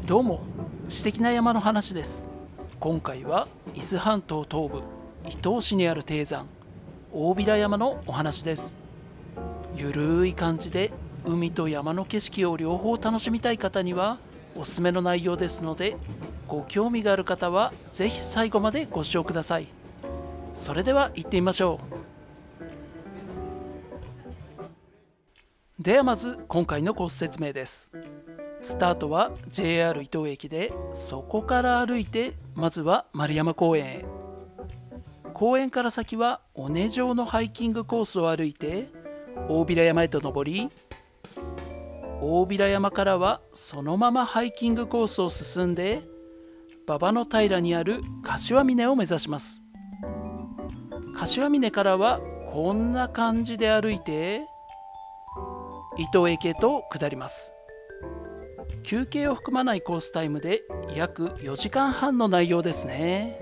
どうも、詩的な山の話です。今回は伊豆半島東部伊東市にある低山大平山のお話です。ゆるい感じで海と山の景色を両方楽しみたい方にはおすすめの内容ですので、ご興味がある方はぜひ最後までご視聴ください。それでは行ってみましょう。ではまず今回のコース説明です。スタートは JR 伊東駅で、そこから歩いてまずは丸山公園へ。公園から先は尾根状のハイキングコースを歩いて大平山へと登り、大平山からはそのままハイキングコースを進んで馬場の平にある柏峰を目指します。柏峰からはこんな感じで歩いて伊東駅へと下ります。休憩を含まないコースタイムで約4時間半の内容ですね。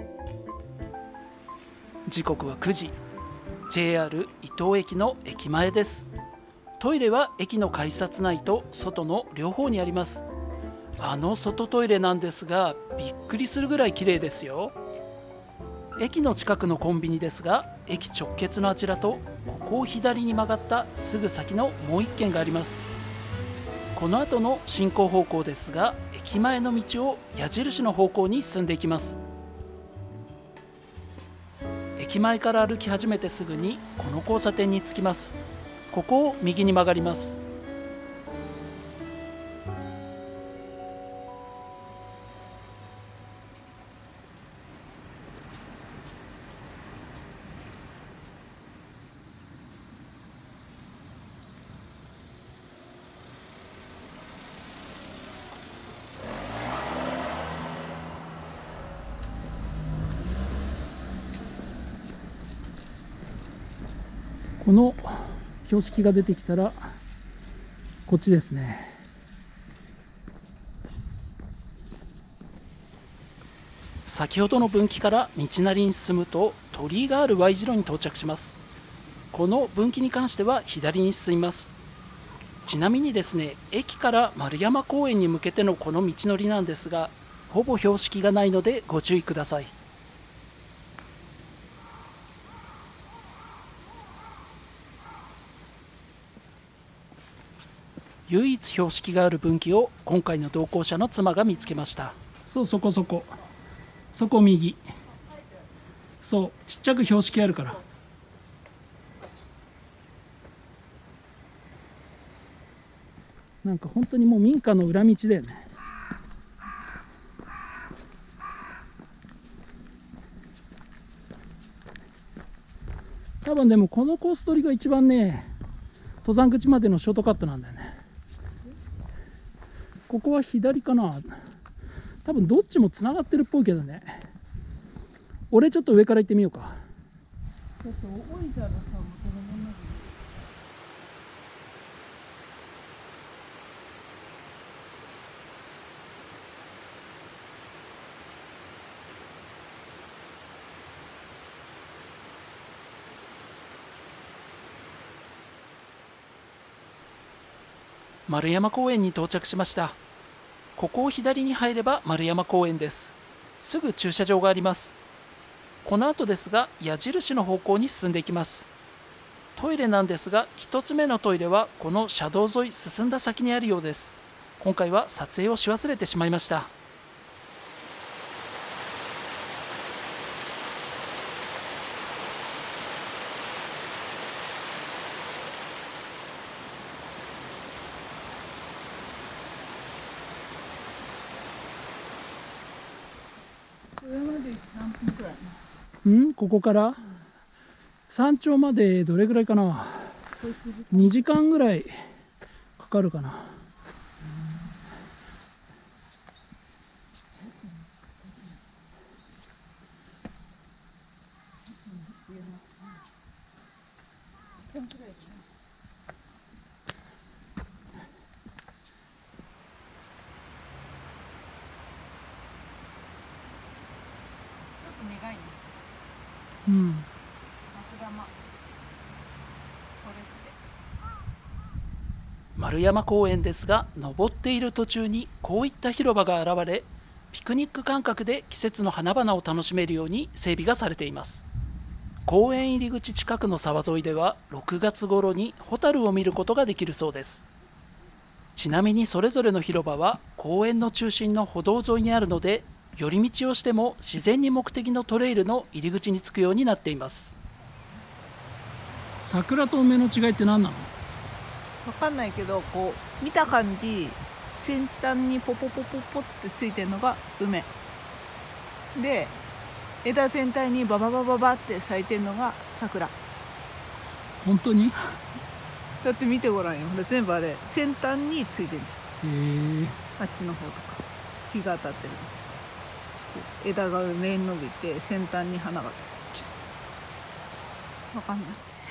時刻は9時、 JR 伊東駅の駅前です。トイレは駅の改札内と外の両方にあります。外トイレなんですが、びっくりするぐらい綺麗ですよ。駅の近くのコンビニですが、駅直結のあちらとここを左に曲がったすぐ先のもう1軒があります。この後の進行方向ですが、駅前の道を矢印の方向に進んでいきます。駅前から歩き始めてすぐにこの交差点に着きます。ここを右に曲がります。この標識が出てきたらこっちですね。先ほどの分岐から道なりに進むと鳥居がある Y 字路に到着します。この分岐に関しては左に進みます。ちなみにですね、駅から丸山公園に向けてのこの道のりなんですが、ほぼ標識がないのでご注意ください。唯一標識がある分岐を今回の同行者の妻が見つけました。そう、そこ右、そう、ちっちゃく標識あるから。なんか本当にもう民家の裏道だよね。多分でもこのコース取りが一番ね、登山口までのショートカットなんだよね。ここは左かな。多分どっちもつながってるっぽいけどね。俺ちょっと上から行ってみようか。ちょっと降りたらさ、もうこのまま丸山公園に到着しました。ここを左に入れば丸山公園です。すぐ駐車場があります。この後ですが、矢印の方向に進んでいきます。トイレなんですが、1つ目のトイレはこの車道沿い進んだ先にあるようです。今回は撮影をし忘れてしまいました。ここから山頂までどれぐらいかな。2時間ぐらいかかるかな。うん。 丸山公園ですが、登っている途中にこういった広場が現れ、ピクニック感覚で季節の花々を楽しめるように整備がされています。公園入り口近くの沢沿いでは6月頃にホタルを見ることができるそうです。ちなみにそれぞれの広場は公園の中心の歩道沿いにあるので、寄り道をしても自然に目的のトレイルの入り口に着くようになっています。桜と梅の違いって何なの？ わかんないけど、こう見た感じ先端にポポポポポってついてるのが梅で、枝全体にバババババって咲いてるのが桜。 本当に？ だって見てごらんよ、これ全部あれ先端についてるじゃん。あっちの方とか日が当たってる枝が上に伸びて先端に花がついてる。わかんない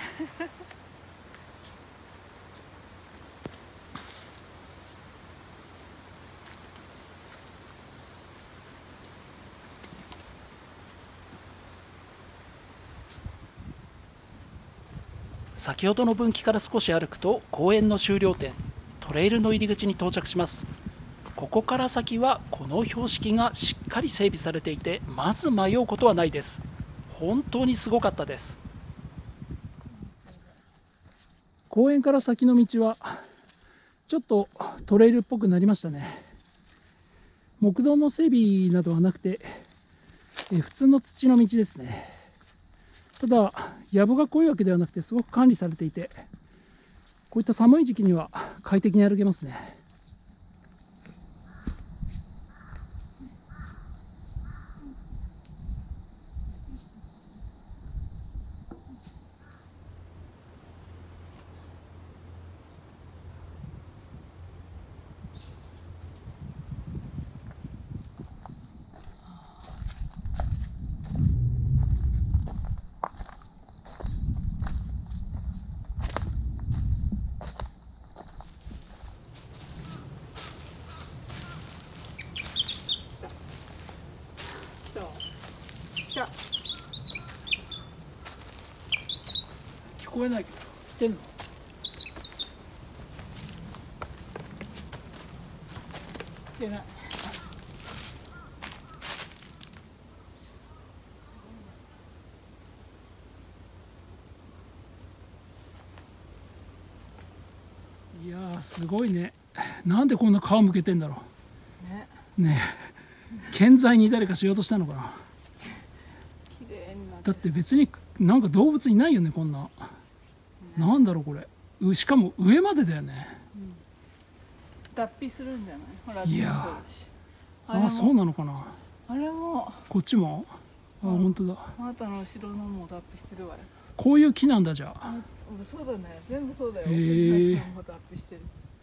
先ほどの分岐から少し歩くと公園の終了点、トレイルの入り口に到着します。ここから先はこの標識がしっかり整備されていて、まず迷うことはないです。本当にすごかったです。公園から先の道はちょっとトレイルっぽくなりましたね。木道の整備などはなくて、普通の土の道ですね。ただ藪が濃いわけではなくて、すごく管理されていて、こういった寒い時期には快適に歩けますね。聞こえないけど来てんの？来てない。いやーすごいね。なんでこんな皮むけてんだろうね。え建材に誰かしようとしたのかな。だって別になんか動物いないよね、こんな。なんだろうこれ。しかも上までだよね。 脱皮するんじゃない？ほら、 いやー、あ、そうなのかな。 あれもこっちも？あ、本当だ。 あなたの後ろのも脱皮してるわよ。 こういう木なんだじゃあ。 そうだね、全部そうだよ。 脱皮してる。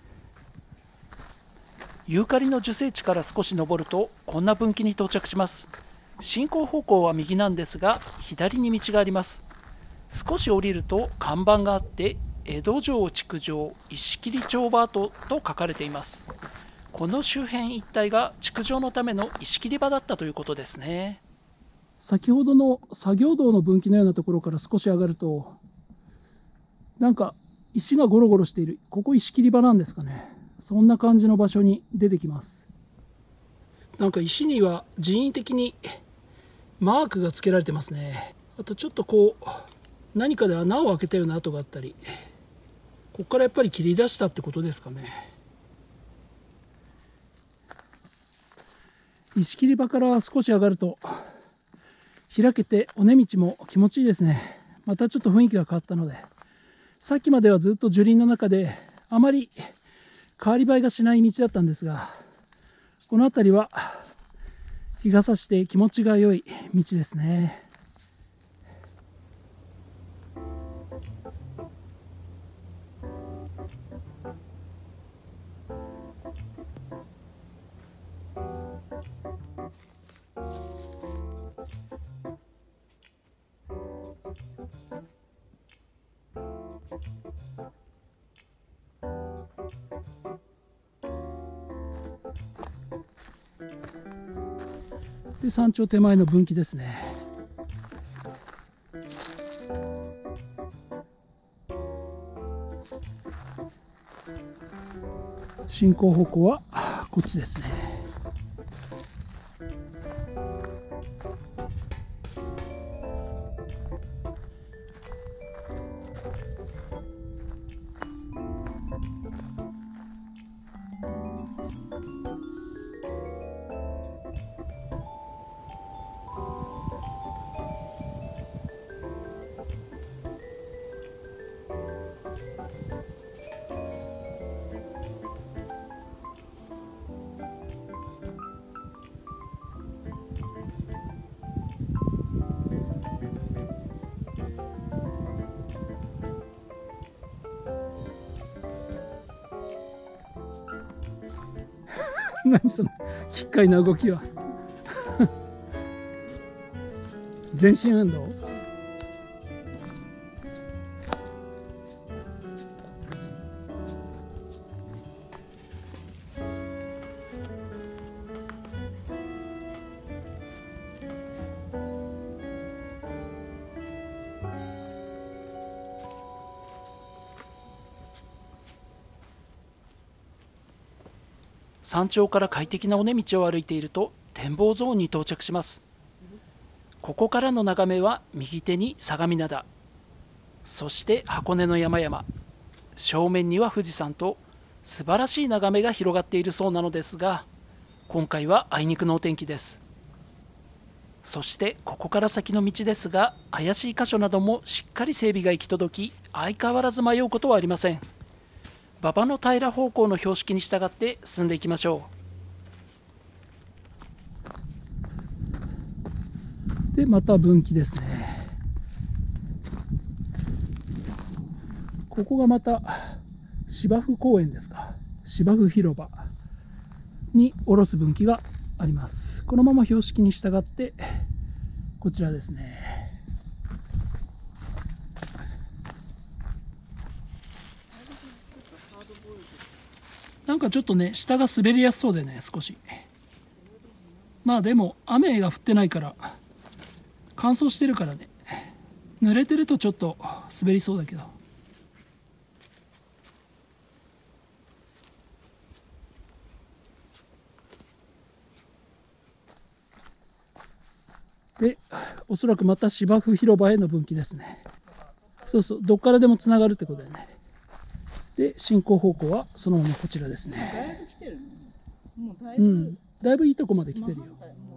ユーカリの樹生地から少し登るとこんな分岐に到着します。進行方向は右なんですが、左に道があります。少し降りると看板があって、江戸城築城石切町場跡と書かれています。この周辺一帯が築城のための石切り場だったということですね。先ほどの作業道の分岐のようなところから少し上がると、なんか石がゴロゴロしている。ここ石切り場なんですかね。そんな感じの場所に出てきます。なんか石には人為的にマークがつけられてますね。あとちょっとこう何かで穴を開けたような跡があったり、ここからやっぱり切り出したってことですかね。石切り場から少し上がると開けて、尾根道も気持ちいいですね。またちょっと雰囲気が変わったので、さっきまではずっと樹林の中であまり変わり映えがしない道だったんですが、この辺りは日が差して気持ちが良い道ですね。で、山頂手前の分岐ですね。 進行方向はこっちですね。何その奇怪な動きは。全身運動。山頂から快適な尾根道を歩いていると展望ゾーンに到着します。ここからの眺めは右手に相模灘、そして箱根の山々、正面には富士山と素晴らしい眺めが広がっているそうなのですが、今回はあいにくのお天気です。そしてここから先の道ですが、怪しい箇所などもしっかり整備が行き届き、相変わらず迷うことはありません。馬場の平方向の標識に従って進んでいきましょう。で、また分岐ですね。ここがまた芝生公園ですか。芝生広場に下ろす分岐があります。このまま標識に従ってこちらですね。なんかちょっとね、下が滑りやすそうでね、少し。まあでも雨が降ってないから乾燥してるからね、濡れてるとちょっと滑りそうだけど。で、おそらくまた芝生広場への分岐ですね。そうそう、どっからでもつながるってことだよね。で、進行方向はそのままこちらですね。だいぶいいとこまで来てるよ。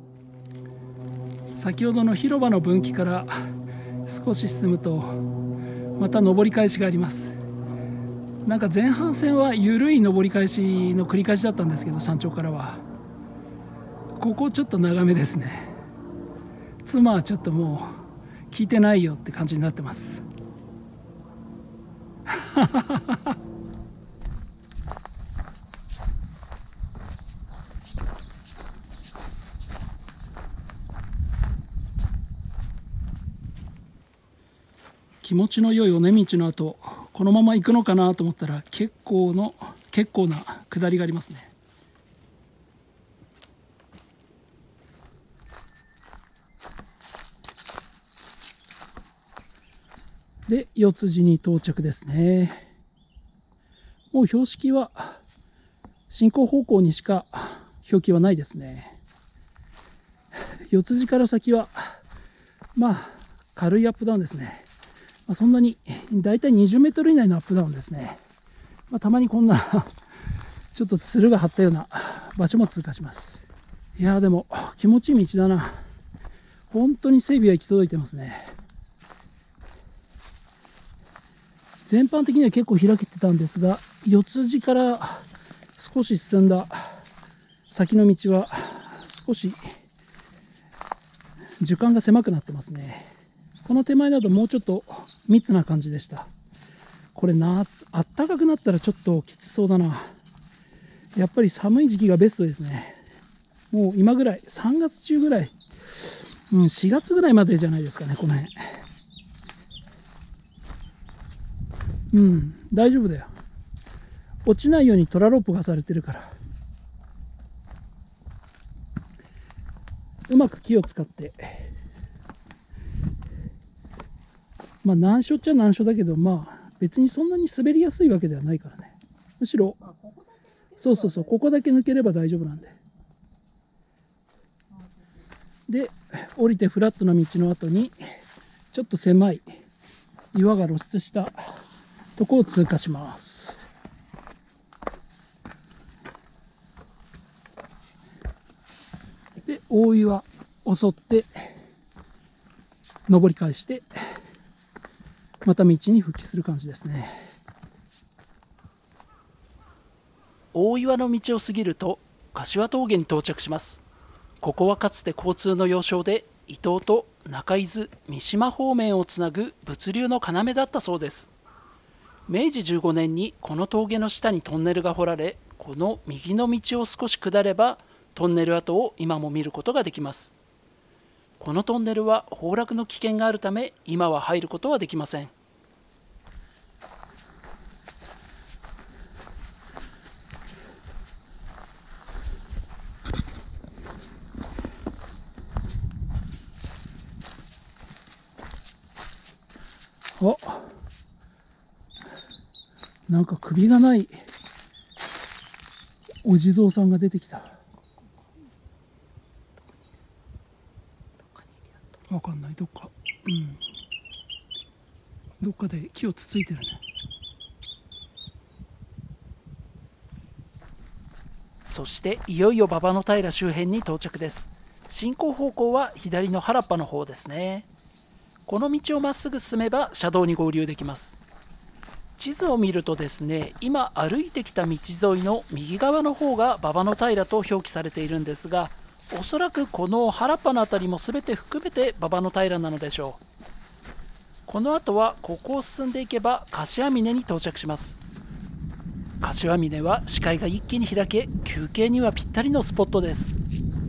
先ほどの広場の分岐から少し進むとまた上り返しがあります。なんか前半戦は緩い上り返しの繰り返しだったんですけど、山頂からはここちょっと長めですね。妻はちょっともう聞いてないよって感じになってます。気持ちの良い尾根道の後、このまま行くのかなと思ったら結構な下りがありますね。で、四つ寺に到着ですね。もう標識は進行方向にしか表記はないですね。四つ寺から先はまあ軽いアップダウンですね。そんなにだいたい20メートル以内のアップダウンですね。たまにこんなちょっとつるが張ったような場所も通過します。いやーでも気持ちいい道だな。本当に整備は行き届いてますね。全般的には結構開けてたんですが、四つ寺から少し進んだ先の道は少し樹幹が狭くなってますね。この手前だともうちょっと密な感じでした。これ夏、あったかくなったらちょっときつそうだな。やっぱり寒い時期がベストですね。もう今ぐらい、3月中ぐらい、4月ぐらいまでじゃないですかね、この辺。大丈夫だよ。落ちないようにトラロープがされてるから。うまく木を使って。難所っちゃ難所だけど、別にそんなに滑りやすいわけではないからね。 むしろそうそうそう、ここだけ抜ければ大丈夫なんで。で降りてフラットな道の後にちょっと狭い岩が露出したとこを通過します。で大岩を襲って登り返してまた道に復帰する感じですね。大岩の道を過ぎると柏峠に到着します。ここはかつて交通の要衝で伊東と中伊豆三島方面をつなぐ物流の要だったそうです。明治15年にこの峠の下にトンネルが掘られ、この右の道を少し下ればトンネル跡を今も見ることができます。このトンネルは崩落の危険があるため今は入ることはできません。あ、なんか首がないお地蔵さんが出てきた。わかんない、どっか、どっかで木をつついてるね。そしていよいよ馬場の平周辺に到着です。進行方向は左の原っぱの方ですね。この道をまっすぐ進めば車道に合流できます。地図を見るとですね、今歩いてきた道沿いの右側の方が馬場の平と表記されているんですが、おそらくこの原っぱの辺りも全て含めて馬場の平なのでしょう。この後はここを進んでいけば柏峰に到着します。柏峰は視界が一気に開け、休憩にはぴったりのスポットです。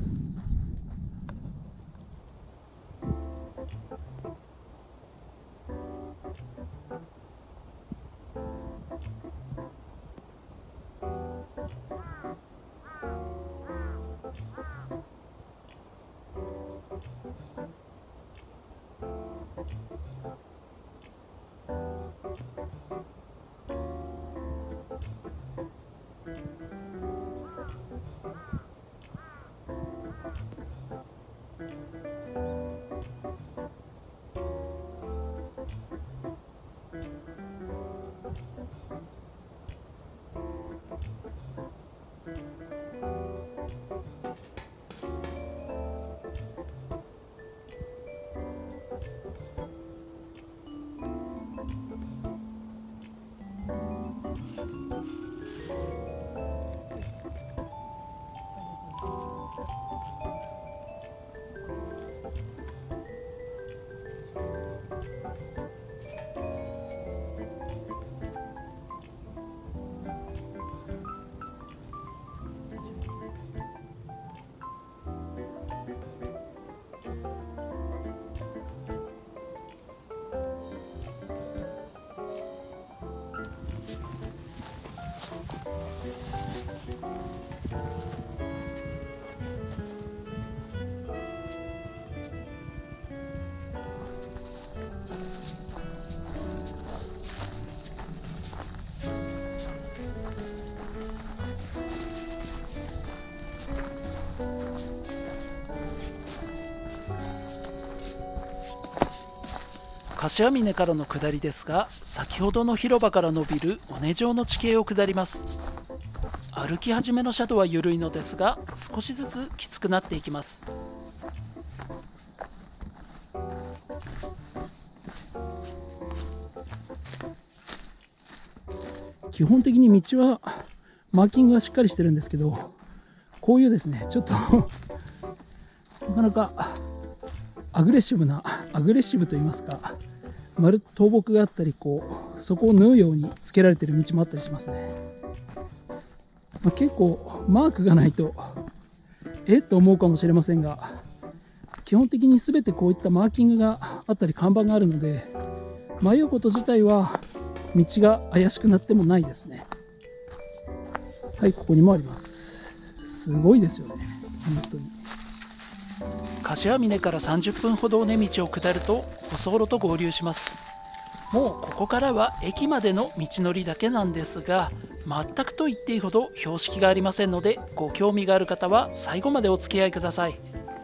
柏峰からの下りですが、先ほどの広場から伸びる尾根状の地形を下ります。歩き始めの斜度は緩いのですが、少しずつきつくなっていきます。基本的に道はマーキングがしっかりしてるんですけど、こういうですね、ちょっとなかなかアグレッシブといいますか、倒木があったり、そこを縫うようにつけられてる道もあったりしますね。結構マークがないとと思うかもしれませんが、基本的に全てこういったマーキングがあったり看板があるので、迷うこと自体は道が怪しくなってもないですね。はい、ここにもあります。すごいですよね、本当に。柏峰から30分ほど尾根道を下ると舗装路と合流します。もうここからは駅までの道のりだけなんですが、 全くと言っていいほど標識がありませんので、ご興味がある方は最後までお付き合いください。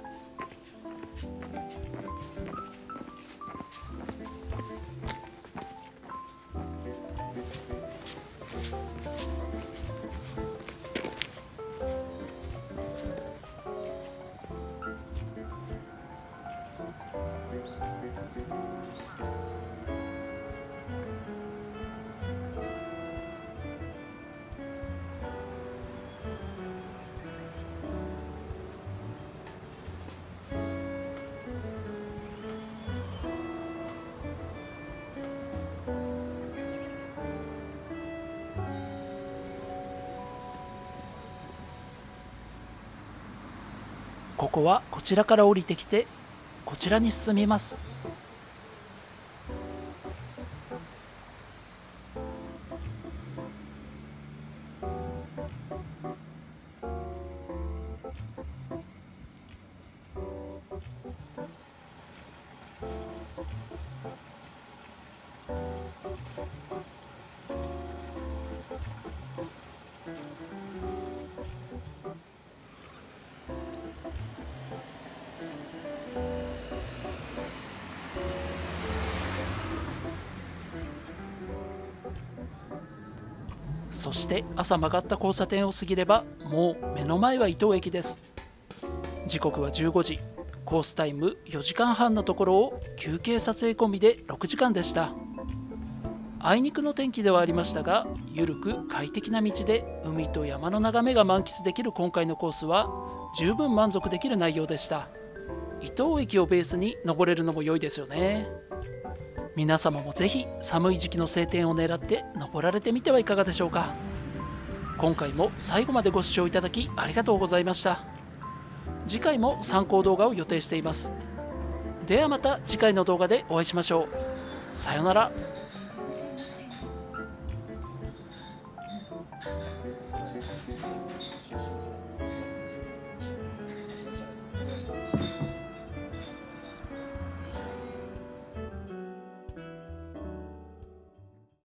ここはこちらから降りてきて、こちらに進みます。そして朝曲がった交差点を過ぎれば、もう目の前は伊東駅です。時刻は15時、コースタイム4時間半のところを休憩撮影込みで6時間でした。あいにくの天気ではありましたが、緩く快適な道で海と山の眺めが満喫できる今回のコースは十分満足できる内容でした。伊東駅をベースに登れるのも良いですよね。皆様もぜひ寒い時期の晴天を狙って登られてみてはいかがでしょうか。今回も最後までご視聴いただきありがとうございました。次回も参考動画を予定しています。ではまた次回の動画でお会いしましょう。さようなら。